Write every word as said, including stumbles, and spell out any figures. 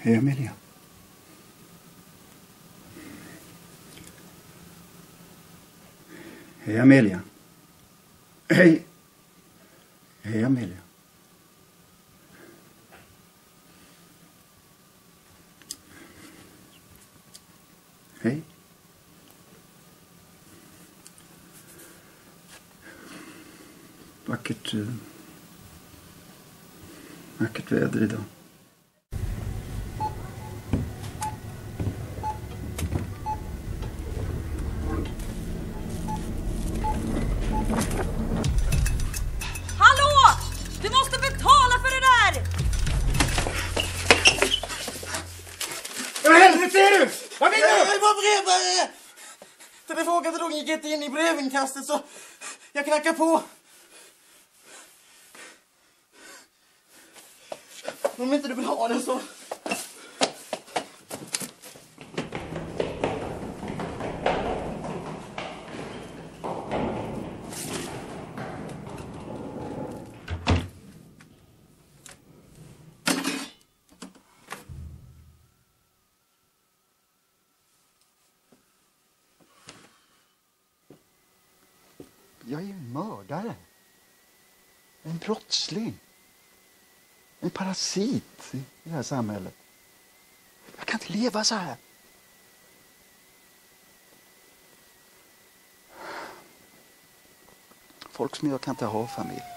Hej Amelia. Hej Amelia. Hej. Hej Amelia. Hej. Vackert, uh, vackert väder idag. Hallå! Du måste betala för det där! Vad helvete är du? Vad vill du? Jag var brevbärare! Telefonkatalogen gick inte in i brevinkastet så jag knackar på. Om inte du vill ha den så... Jag är en mördare. En brottsling. En parasit i det här samhället. Jag kan inte leva så här. Folk som jag kan inte ha familj.